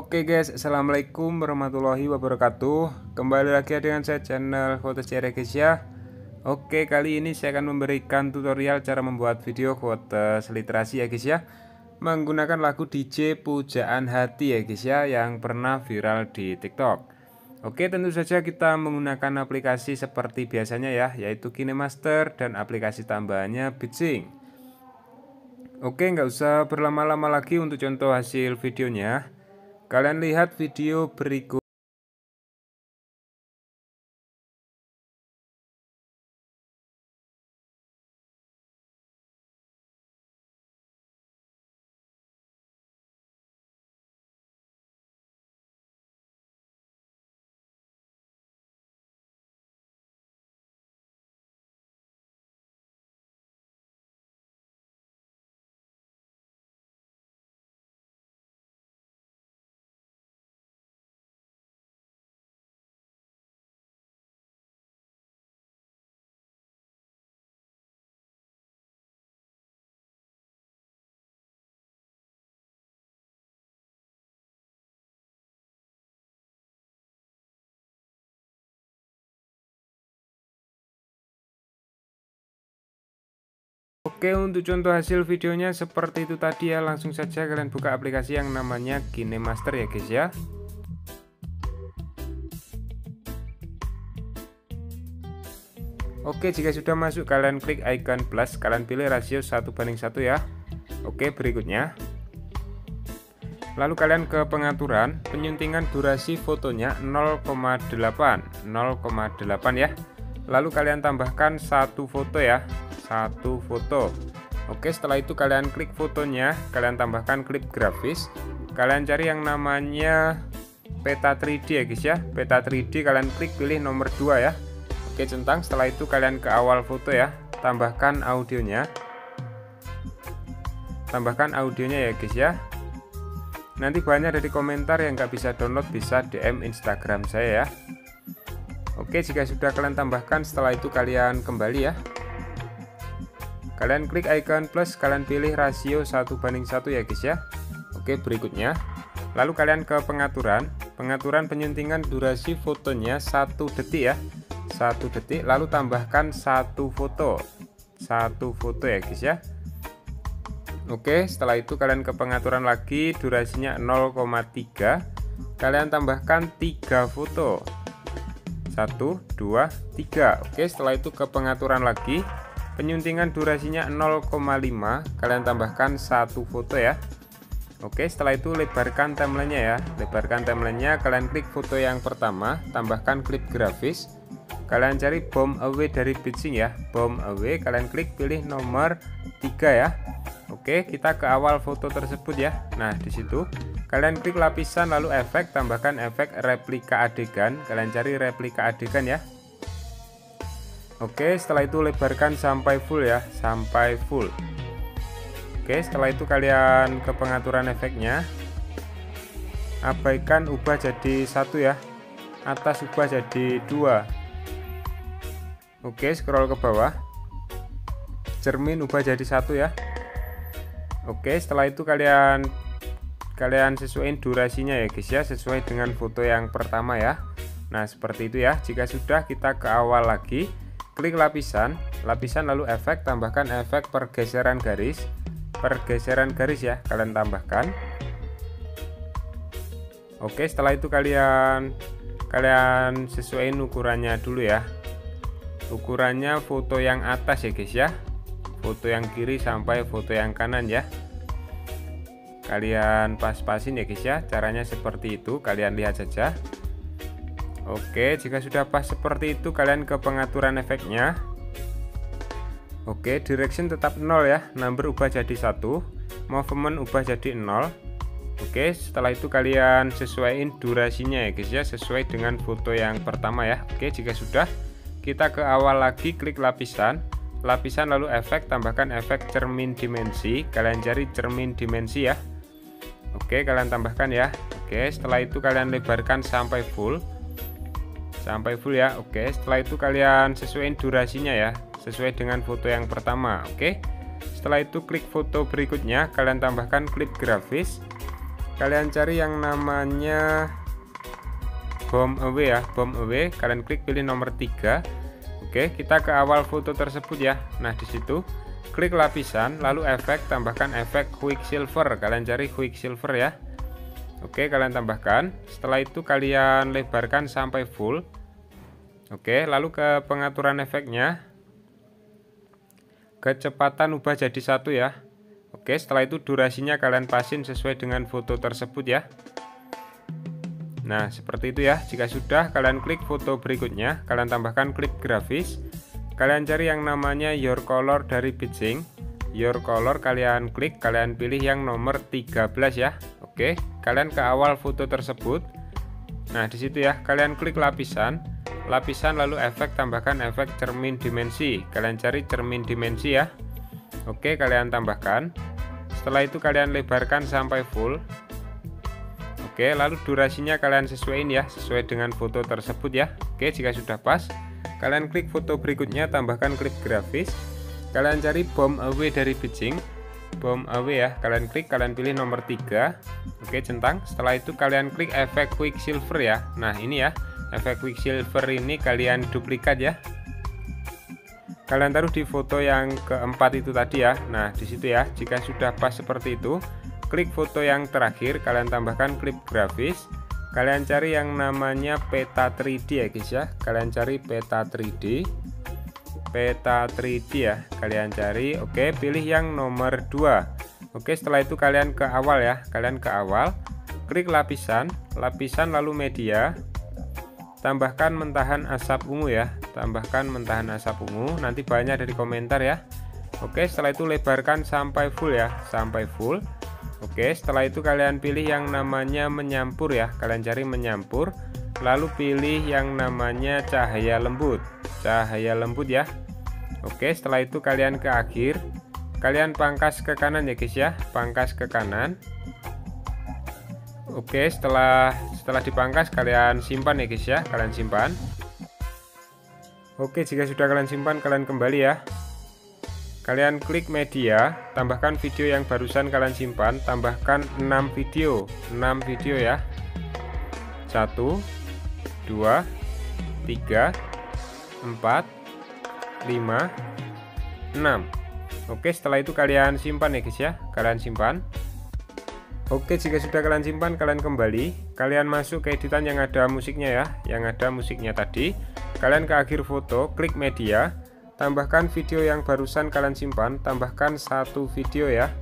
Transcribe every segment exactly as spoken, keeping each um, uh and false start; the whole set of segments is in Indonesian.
Oke guys, assalamualaikum warahmatullahi wabarakatuh. Kembali lagi dengan saya channel Foto C R guys ya. Oke, kali ini saya akan memberikan tutorial cara membuat video quotes literasi ya guys ya, menggunakan lagu D J Pujaan Hati ya guys ya, yang pernah viral di TikTok. Oke, tentu saja kita menggunakan aplikasi seperti biasanya ya, yaitu KineMaster dan aplikasi tambahannya Beatsync. Oke, nggak usah berlama-lama lagi untuk contoh hasil videonya. Kalian lihat video berikut. Oke, untuk contoh hasil videonya seperti itu tadi ya. Langsung saja kalian buka aplikasi yang namanya KineMaster ya guys ya. Oke, jika sudah masuk kalian klik icon plus, kalian pilih rasio satu banding satu ya. Oke, berikutnya lalu kalian ke pengaturan, penyuntingan durasi fotonya nol koma delapan ya. Lalu kalian tambahkan satu foto ya, satu foto. Oke, setelah itu kalian klik fotonya, kalian tambahkan klip grafis, kalian cari yang namanya peta tiga D ya guys ya. Peta tiga D kalian klik pilih nomor dua ya. Oke, centang. Setelah itu kalian ke awal foto ya, tambahkan audionya, tambahkan audionya ya guys ya. Nanti banyak dari komentar yang nggak bisa download, bisa D M Instagram saya ya. Oke, jika sudah kalian tambahkan, setelah itu kalian kembali ya. Kalian klik icon plus, kalian pilih rasio satu banding satu ya guys ya. Oke, berikutnya lalu kalian ke pengaturan, pengaturan penyuntingan durasi fotonya satu detik ya, satu detik. Lalu tambahkan satu foto, satu foto ya guys ya. Oke, setelah itu kalian ke pengaturan lagi, durasinya nol koma tiga, kalian tambahkan tiga foto, satu, dua, tiga. Oke, setelah itu ke pengaturan lagi, penyuntingan durasinya nol koma lima, kalian tambahkan satu foto ya. Oke, setelah itu lebarkan timelinenya ya, lebarkan timelinenya, kalian klik foto yang pertama, tambahkan klip grafis, kalian cari Bomb Away dari Beatsync ya, Bomb Away, kalian klik pilih nomor tiga ya. Oke, kita ke awal foto tersebut ya. Nah, di situ kalian klik lapisan lalu efek, tambahkan efek replika adegan, kalian cari replika adegan ya. Oke, setelah itu lebarkan sampai full ya, sampai full. Oke, setelah itu kalian ke pengaturan efeknya, abaikan ubah jadi satu ya, atas ubah jadi dua. Oke, scroll ke bawah, cermin ubah jadi satu ya. Oke, setelah itu kalian kalian sesuaiin durasinya ya guys ya, sesuai dengan foto yang pertama ya. Nah, seperti itu ya. Jika sudah, kita ke awal lagi, klik lapisan, lapisan lalu efek, tambahkan efek pergeseran garis, pergeseran garis ya, kalian tambahkan. Oke, setelah itu kalian kalian sesuaiin ukurannya dulu ya, ukurannya foto yang atas ya guys ya, foto yang kiri sampai foto yang kanan ya, kalian pas-pasin ya guys ya. Caranya seperti itu, kalian lihat saja. Oke, jika sudah pas seperti itu, kalian ke pengaturan efeknya. Oke, direction tetap nol ya, number ubah jadi satu, movement ubah jadi nol. Oke, setelah itu kalian sesuaiin durasinya ya guys ya, sesuai dengan foto yang pertama ya. Oke, jika sudah, kita ke awal lagi, klik lapisan, lapisan lalu efek, tambahkan efek cermin dimensi, kalian cari cermin dimensi ya. Oke, kalian tambahkan ya. Oke, setelah itu kalian lebarkan sampai full, sampai full ya. Oke, setelah itu kalian sesuaiin durasinya ya, sesuai dengan foto yang pertama. Oke, setelah itu klik foto berikutnya, kalian tambahkan klip grafis, kalian cari yang namanya bomb away ya, bomb away, kalian klik pilih nomor tiga. Oke, kita ke awal foto tersebut ya. Nah, di situ klik lapisan, lalu efek, tambahkan efek Quicksilver. Kalian cari Quicksilver ya. Oke, kalian tambahkan. Setelah itu kalian lebarkan sampai full. Oke, lalu ke pengaturan efeknya, kecepatan ubah jadi satu ya. Oke, setelah itu durasinya kalian pasin sesuai dengan foto tersebut ya. Nah, seperti itu ya. Jika sudah, kalian klik foto berikutnya, kalian tambahkan klip grafis. Kalian cari yang namanya Your Color dari Bitsync. Your Color kalian klik, kalian pilih yang nomor tiga belas ya. Oke, kalian ke awal foto tersebut. Nah, di situ ya, kalian klik lapisan. Lapisan lalu efek, tambahkan efek cermin dimensi. Kalian cari cermin dimensi ya. Oke, kalian tambahkan. Setelah itu kalian lebarkan sampai full. Oke, lalu durasinya kalian sesuaiin ya, sesuai dengan foto tersebut ya. Oke, jika sudah pas, kalian klik foto berikutnya, tambahkan klip grafis. Kalian cari bomb away dari Bitsync. Bomb away ya, kalian klik, kalian pilih nomor tiga. Oke, centang. Setelah itu kalian klik efek Quicksilver ya. Nah, ini ya, efek Quicksilver ini kalian duplikat ya. Kalian taruh di foto yang keempat itu tadi ya. Nah, di situ ya, jika sudah pas seperti itu, klik foto yang terakhir, kalian tambahkan klip grafis. Kalian cari yang namanya peta tiga D ya guys ya. Kalian cari peta tiga D. Peta tiga D ya. Kalian cari. Oke, pilih yang nomor dua. Oke, setelah itu kalian ke awal ya. Kalian ke awal. Klik lapisan, lapisan lalu media. Tambahkan mentahan asap ungu ya. Tambahkan mentahan asap ungu. Nanti banyak dari komentar ya. Oke, setelah itu lebarkan sampai full ya. Sampai full. Oke, setelah itu kalian pilih yang namanya menyampur ya. Kalian cari menyampur, lalu pilih yang namanya cahaya lembut. Cahaya lembut ya. Oke, setelah itu kalian ke akhir, kalian pangkas ke kanan ya guys ya. Pangkas ke kanan. Oke, setelah setelah dipangkas kalian simpan ya guys ya. Kalian simpan. Oke, jika sudah kalian simpan, kalian kembali ya. Kalian klik media, tambahkan video yang barusan kalian simpan, tambahkan enam video, enam video ya. satu, dua, tiga, empat, lima, enam. Oke, setelah itu kalian simpan ya guys ya. Kalian simpan. Oke, jika sudah kalian simpan, kalian kembali. Kalian masuk ke editan yang ada musiknya ya, yang ada musiknya tadi. Kalian ke akhir foto, klik media. Tambahkan video yang barusan kalian simpan, tambahkan satu video ya.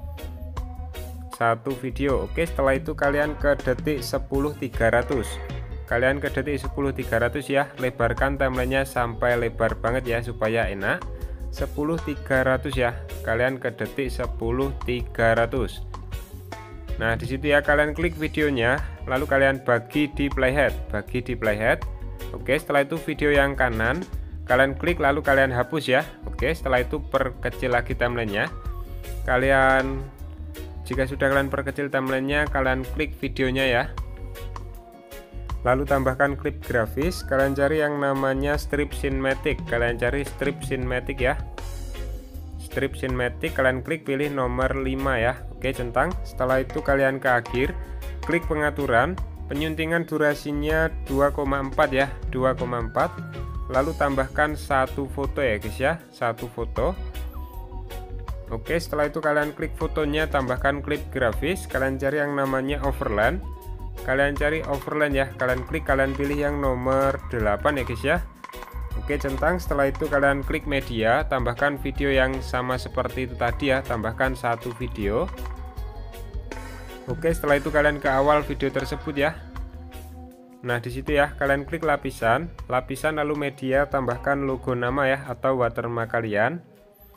Satu video. Oke, setelah itu kalian ke detik sepuluh tiga ratus. Kalian ke detik sepuluh tiga ratus ya. Lebarkan timelinenya sampai lebar banget ya supaya enak. sepuluh tiga ratus ya. Kalian ke detik sepuluh tiga ratus. Nah, di situ ya kalian klik videonya, lalu kalian bagi di playhead, bagi di playhead. Oke, setelah itu video yang kanan kalian klik lalu kalian hapus ya. Oke, setelah itu perkecil lagi timelinenya. Kalian jika sudah kalian perkecil timelinenya, kalian klik videonya ya. Lalu tambahkan klip grafis. Kalian cari yang namanya strip cinematic. Kalian cari strip cinematic ya. Strip cinematic kalian klik pilih nomor lima ya. Oke, centang. Setelah itu kalian ke akhir, klik pengaturan, penyuntingan durasinya dua koma empat ya, dua koma empat. Lalu tambahkan satu foto ya guys ya, satu foto. Oke, setelah itu kalian klik fotonya, tambahkan klip grafis. Kalian cari yang namanya overland. Kalian cari overland ya, kalian klik, kalian pilih yang nomor delapan ya guys ya. Oke, centang. Setelah itu kalian klik media, tambahkan video yang sama seperti itu tadi ya, tambahkan satu video. Oke, setelah itu kalian ke awal video tersebut ya. Nah, di situ ya, kalian klik lapisan, lapisan lalu media, tambahkan logo nama ya atau watermark kalian.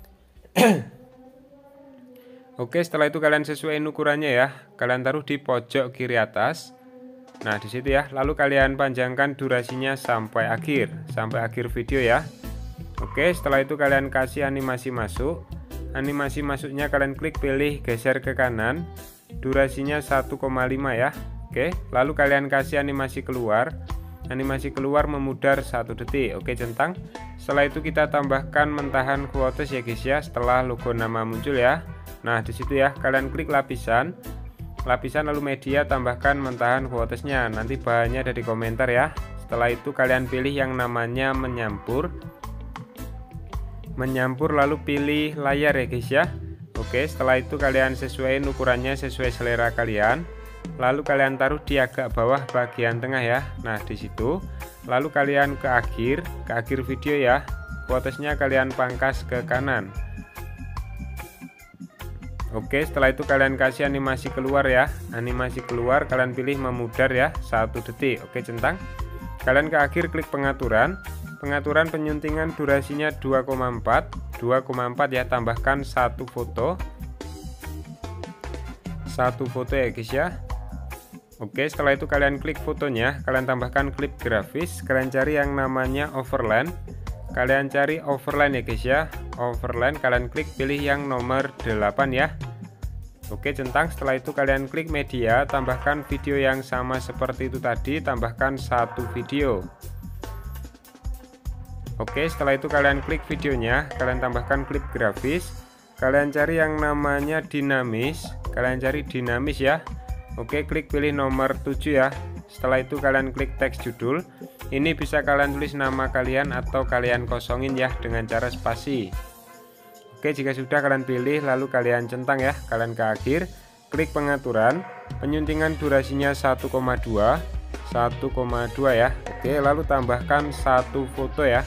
Oke, setelah itu kalian sesuaiin ukurannya ya. Kalian taruh di pojok kiri atas. Nah, di situ ya, lalu kalian panjangkan durasinya sampai akhir, sampai akhir video ya. Oke, setelah itu kalian kasih animasi masuk. Animasi masuknya kalian klik pilih geser ke kanan. Durasinya satu koma lima ya. Oke, lalu kalian kasih animasi keluar. Animasi keluar memudar satu detik. Oke, centang. Setelah itu kita tambahkan mentahan quotes ya guys ya, setelah logo nama muncul ya. Nah, di situ ya, kalian klik lapisan. lapisan lalu media, tambahkan mentahan quotesnya. Nanti bahannya ada di komentar ya. Setelah itu kalian pilih yang namanya menyampur. Menyampur lalu pilih layar ya guys ya. Oke, setelah itu kalian sesuaiin ukurannya sesuai selera kalian. Lalu kalian taruh di agak bawah bagian tengah ya. Nah, di situ. Lalu kalian ke akhir, ke akhir video ya. Quotesnya kalian pangkas ke kanan. Oke, setelah itu kalian kasih animasi keluar ya. Animasi keluar kalian pilih memudar ya, satu detik. Oke, centang. Kalian ke akhir klik pengaturan. Pengaturan penyuntingan durasinya dua koma empat. dua koma empat ya, tambahkan satu foto. Satu foto ya guys ya. Oke, setelah itu kalian klik fotonya, kalian tambahkan klip grafis, kalian cari yang namanya overland. Kalian cari overland ya guys ya. Overland kalian klik pilih yang nomor delapan ya. Oke, centang. Setelah itu kalian klik media, tambahkan video yang sama seperti itu tadi, tambahkan satu video. Oke, setelah itu kalian klik videonya, kalian tambahkan klip grafis. Kalian cari yang namanya dinamis, kalian cari dinamis ya. Oke, klik pilih nomor tujuh ya. Setelah itu kalian klik teks judul. Ini bisa kalian tulis nama kalian atau kalian kosongin ya dengan cara spasi. Oke, jika sudah kalian pilih lalu kalian centang ya. Kalian ke akhir, klik pengaturan, penyuntingan durasinya satu koma dua, satu koma dua ya. Oke, lalu tambahkan satu foto ya.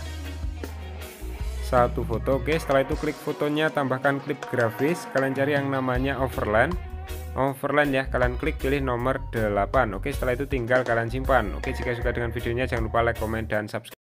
Satu foto. Oke, setelah itu klik fotonya, tambahkan klip grafis, kalian cari yang namanya overland. Overland ya, kalian klik pilih nomor delapan. Oke, setelah itu tinggal kalian simpan. Oke, jika suka dengan videonya jangan lupa like, komen, dan subscribe.